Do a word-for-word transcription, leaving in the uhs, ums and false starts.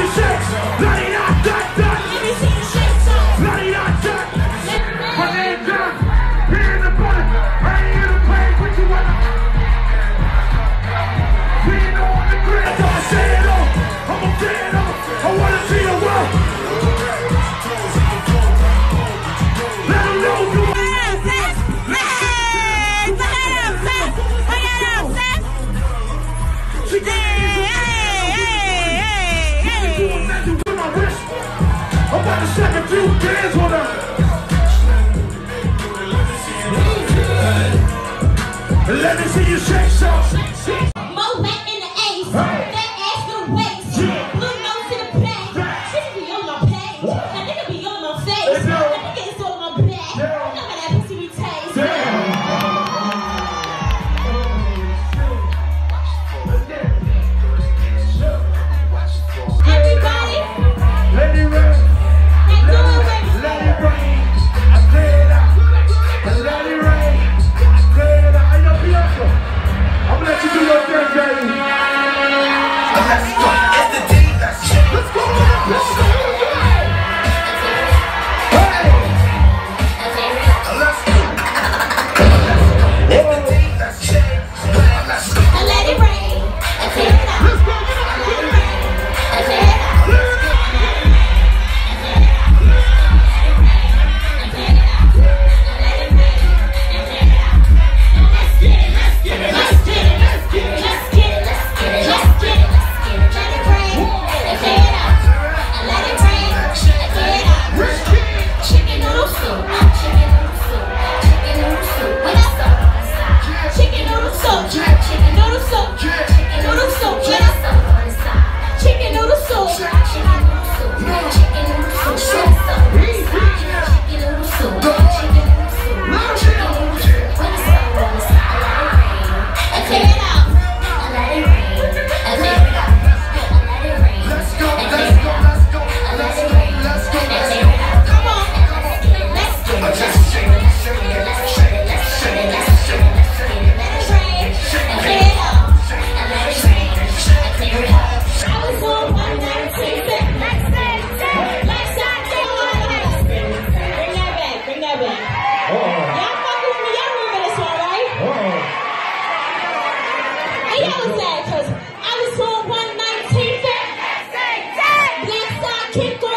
shake. Let it out, that, that. Let me see you shake some. Let it out, that. My name down. Here in the button. Right here to play. What you want? Being on the grid. I gotta say it all. I'm a fan of it. I wanna see the world. Let them know you. I'm about to shake a few bands on her. Let me see you shake some. Mo back in the ace. That ass no waist. Blue nose in the back. Shit be on my page. That nigga be on my face. That nigga is on my back. Look how that pussy be taste. Everybody, let it rain. Let it rain, I clear it out. Let it rain, I clear it out. Hey, yo, Bianca, I'm gonna let you do your thing, baby. Let's go, it's the D, let's go. Let's go, let's go. Hey, let's go. It's the D, let's go. Let's go. I let it rain. I clear it out. Let's go. I let it rain. I clear it out. Cause I was on one nineteen, Black Side Kick